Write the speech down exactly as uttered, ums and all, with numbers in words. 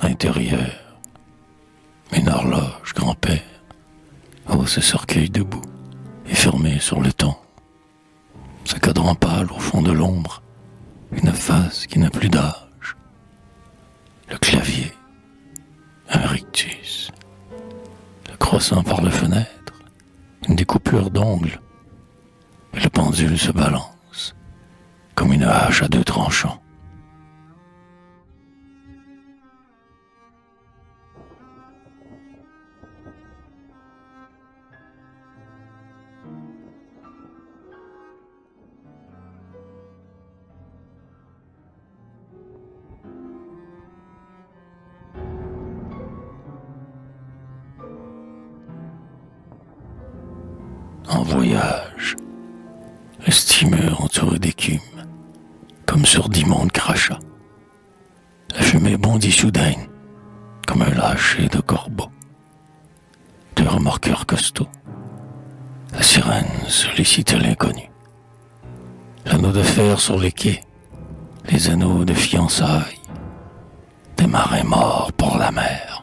intérieur. Une horloge, grand-père, hausse ce cercueil debout et fermé sur le temps. Ce cadran pâle au fond de l'ombre, une face qui n'a plus d'âge. Le clavier, un rictus. Le croissant par la fenêtre, une découpure d'ongles. Et le pendule se balance, comme une hache à deux tranchants. En voyage, le steamer entouré d'écume, comme sur d'immondes crachats. La fumée bondit soudain, comme un lâcher de corbeau. Deux remorqueurs costauds. La sirène sollicite l'inconnu. L'anneau de fer sur les quais, les anneaux de fiançailles. Des marins morts pour la mer.